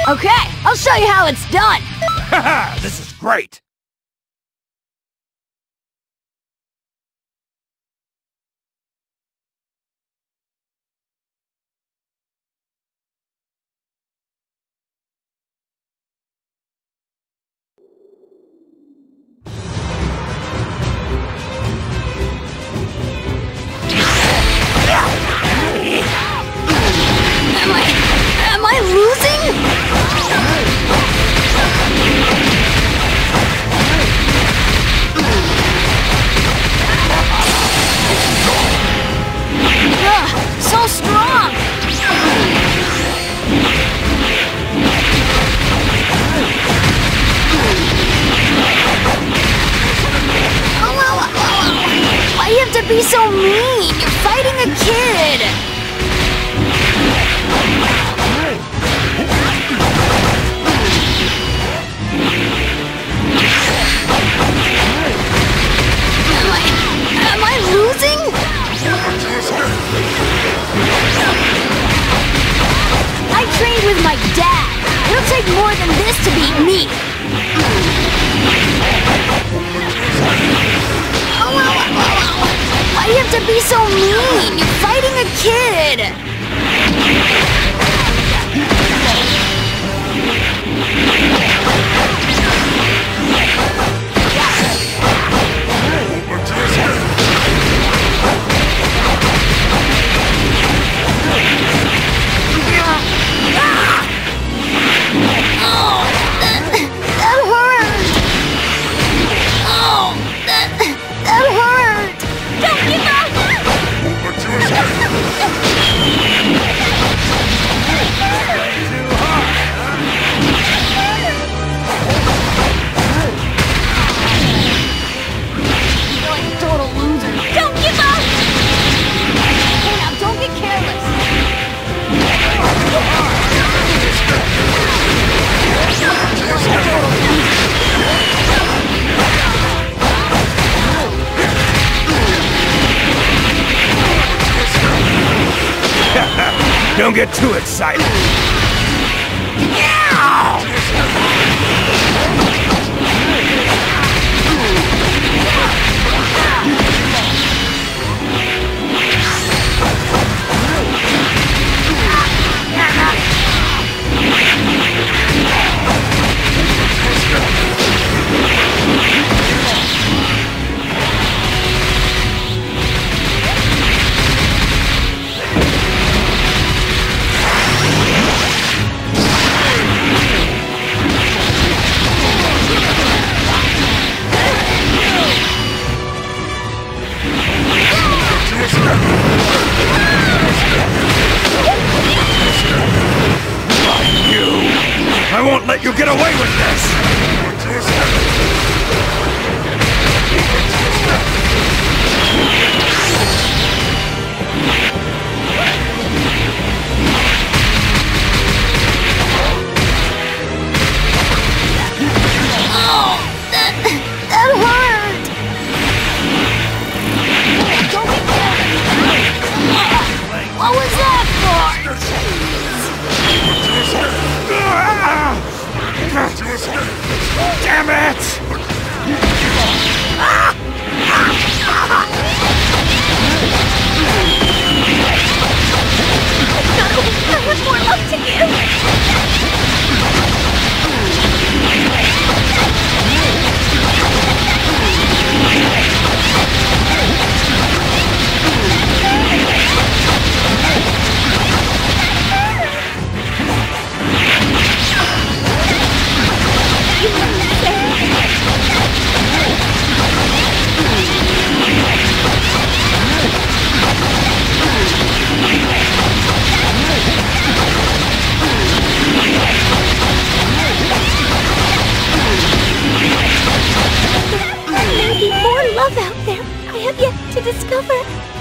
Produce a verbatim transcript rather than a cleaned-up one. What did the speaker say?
Okay, I'll show you how it's done. Haha, this is great. Am I... am I losing? Ugh, so strong! Oh, oh, oh. Why do you have to be so mean? You're fighting a kid! Am I... am I losing? I trained with my dad. It'll take more than this to beat me. Oh, oh, oh, oh. Why do you have to be so mean? You're fighting a kid. Don't get too excited. I won't let you get away with this! Oh, that... that hurt! Don't be careful! What was that for? Damn it! How much more love to give? There may be more love out there I have yet to discover.